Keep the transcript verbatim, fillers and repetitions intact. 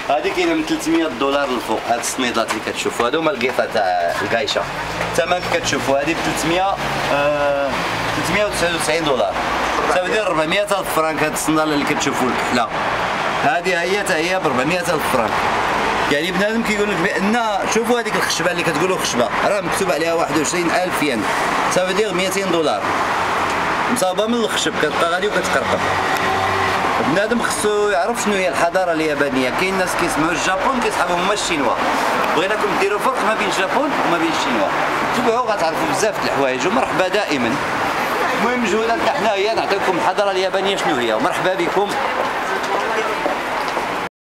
هذه كاينه من ثلاثمية دولار للفوق. هاد السنيدات اللي كتشوفوا هادو هما القيطه تاع القايشه. الثمن كتشوفوا هذه ب ثلاثمية آه ثلاثمية وتسعة وتسعين دولار، تساوي أربعمية ألف فرانك. هاد الصنداله اللي كتشوفوا الكحله هذه هي حتى هي ب أربعمية ألف فرانك. يعني بنادم كيقول لك بان شوفوا هذيك الخشبه اللي كتقولوا خشبه راه مكتوب عليها واحد وعشرين ألف ين، تساوي دير مئتين دولار مصاوبه من الخشب، كتبقى غادي وكتقرقب. بنادم خصو يعرف شنو هي الحضاره اليابانيه. كاين ناس كيسمعوا الجابون كيسحبهم هما الشينوا. بغيناكم ديروا فرق ما بين الجابون وما بين الشينوا، تبعوا غتعرفوا بزاف د الحوايج. ومرحبا دائما. المهم جوله حنايا نعطيكم الحضاره اليابانيه شنو هي، ومرحبا بكم